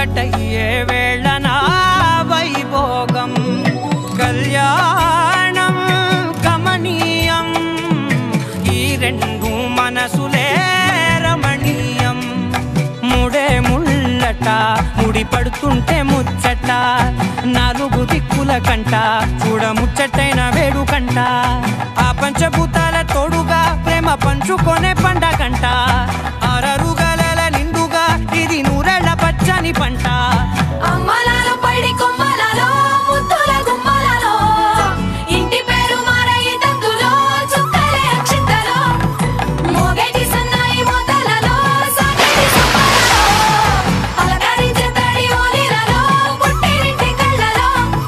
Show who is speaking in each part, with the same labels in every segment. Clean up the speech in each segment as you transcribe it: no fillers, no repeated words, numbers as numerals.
Speaker 1: ఒక్కటయ్యే వేళన వైభోగం కళ్యాణం కమనీయం ఈ రెండు మనసులే రమణీయం ముడే ముళ్ళట ముడి పడుతుంటే ముచ్చట నాలుగు దిక్కుల కంట చూడ ముచ్చటైన వేడుకంట ఆ పంచభూతాల తోడుగా ప్రేమ పంచుకొనే పండగంట ఆరరుగల నిండుగా ఇది నూరెళ్ళ పచ్చని పంట
Speaker 2: అమ్మలాలో పడి కొమ్మలలో ముద్దుల గుమ్మలలో ఇంటి పేరు మారయి తందులో చుక్కలే అక్షింతలో మోగేటి సన్నాయి మోతలలో సాగేటి సంబరాలో అలకరించే తడి ఓలిలలో పుట్టినింటి కళ్ళలో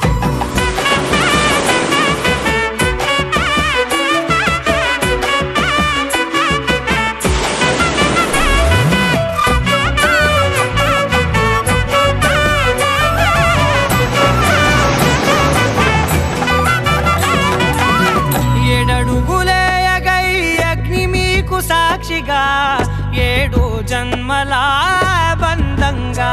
Speaker 1: ఏడడుగులేయగై అగ్ని మీకు సాక్షిగా 7 జన్మల బంధంగా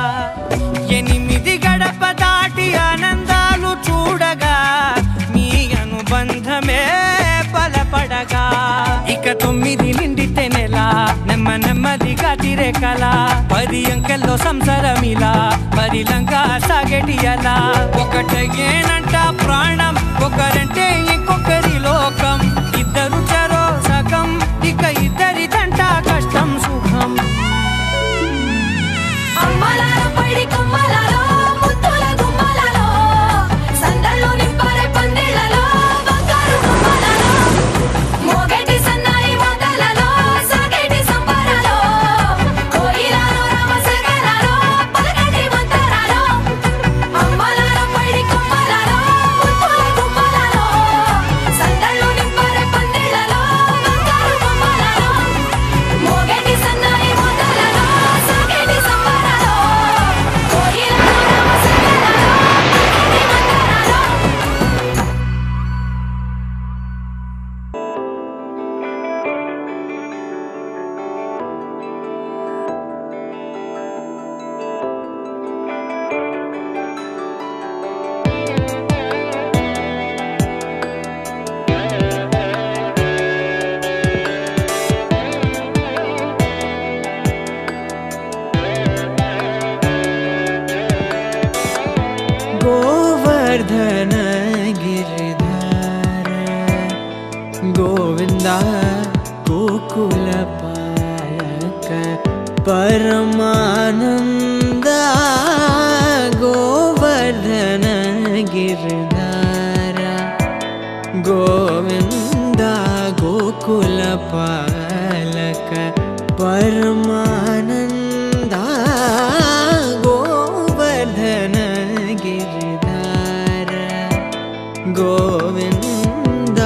Speaker 1: 8 గడప దాటి ఆనందాలు చూడగా మీ అనుబంధమే బలపడగా ఇక 9 నిండితే నెల నెమ్మదిగా తిరే కల 10 అంకెల్లో సంసారమిలా పరిలంగా సాగేటి అలా ఒకటేనంట ప్రాణం ఒకరంటే ఇంకొకరి లోకం ఇద్దరు చరో సగం ఇక ఇద్దరిదంట కష్టం సుఖం
Speaker 2: అమ్మలాలో పడి కొమ్మలలో ముద్దుల గుమ్మలలో సందల్లో నింపారే పందిళ్ళలో బంగారు గుమ్మలలో మోగేటి సన్నాయి మోతలలో సాగేటి సంబరాలో కోయిలలో రామశేఖరాలో పలకటి మంతరాలో అమ్మలాలో పడి కొమ్మలలో ముద్దుల గుమ్మలలో సందల్లో నింపారే పందిళ్ళలో బంగారు గుమ్మలలో మోగేటి సన్నాయి మోతలలో సాగేటి సంబరాలో కోయిలలో రామశేఖరాలో పలకటి మంతరాలో
Speaker 1: गोवर्धन गिरिधर गोविंदा गोकुल पालक परमानंद गोवर्धन गिरिधर गोविंदा गोकुल पालक परमानंद गोवर्धन गिरिधर गोविंदा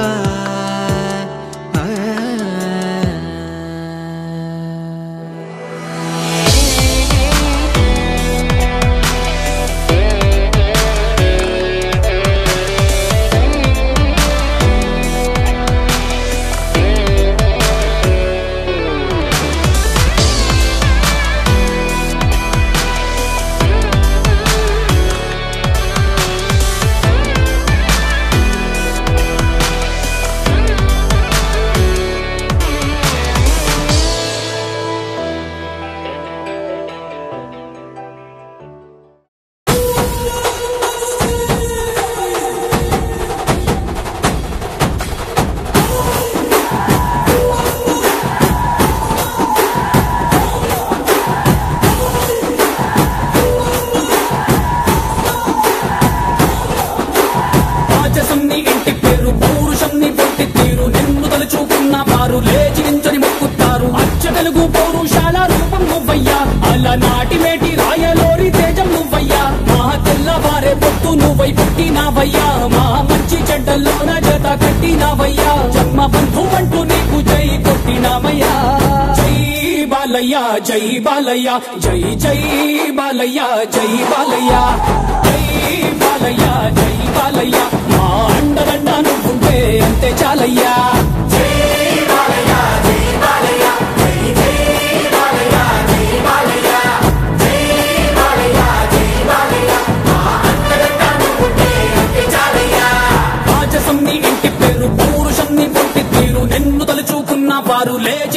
Speaker 3: जय बालయ్య जय जय बालయ్య जय बालయ్య जय बालయ్య जय बालయ్య మా అండదండ నువ్వుంటే అంతే చాలయ్యా జై బాలయ్య జై బాలయ్య జై జై బాలయ్య జై బాలయ్య జై బాలయ్య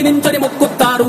Speaker 3: వచ్చి నించొని మొక్కుతారు.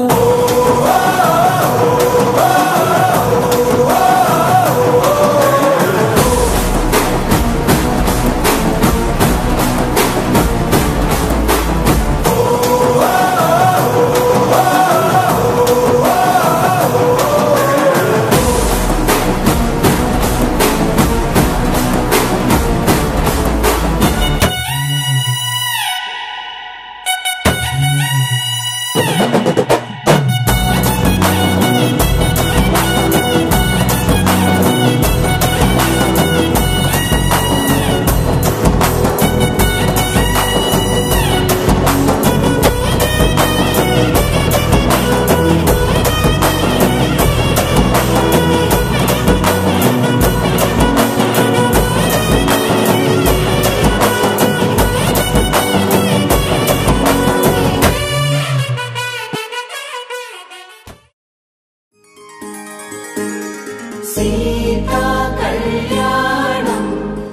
Speaker 2: సీతా కళ్యాణం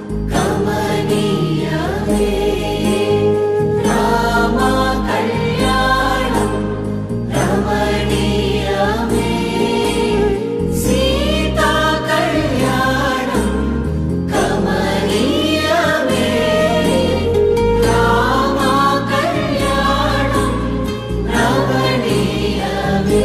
Speaker 2: కమనీయమే రామ కళ్యాణం రమణీయమే సీతా కళ్యాణం కమనీయమే రామ కళ్యాణం రమణీయమే.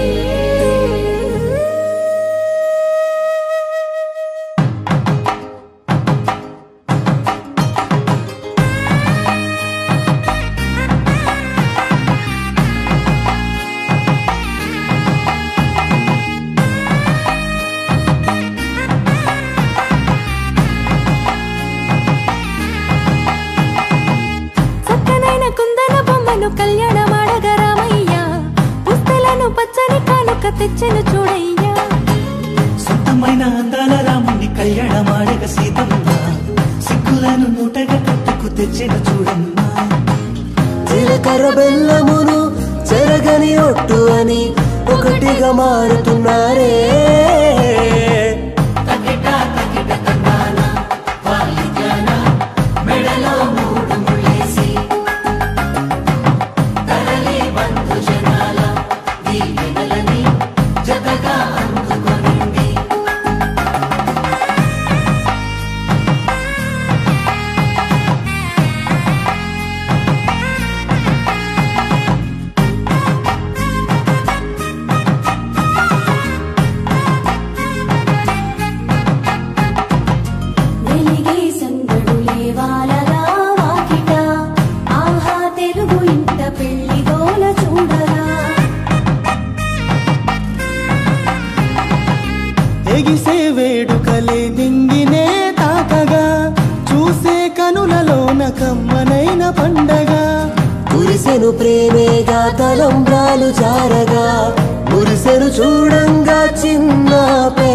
Speaker 2: కళ్యాణమాడగ రామయ్య పుస్తలను పచ్చని కానుక తెచ్చెను చూడయ్యా.
Speaker 4: సొంతమైన అందాల రాముని కళ్యాణమాడగ సీతమ్మ సిగ్గులను మూటగా కట్టుకు తెచ్చెను చూడమ్మా.
Speaker 5: జీలకర్ర బెల్లమును చెరగని ఒట్టు అని ఒకటిగా మారుతున్నారే.
Speaker 1: ఎగిసే వేడుకలే నింగినే తాకగా చూసే కనులలోన కమ్మనైన పండగ.
Speaker 5: కురిసెను ప్రేమేగా తలంబ్రాలు జారగా మురిసెను చూడంగా చిన్న